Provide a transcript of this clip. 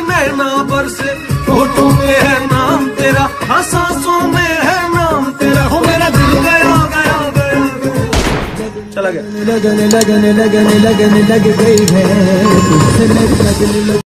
नैना बरसे, फोटो में है नाम तेरा, हाँ सांसों में है नाम तेरा। हो मेरा दिल गया गया गया चला गया। लगने लगने लगने लगने लग गई है, तुझसे लगने लग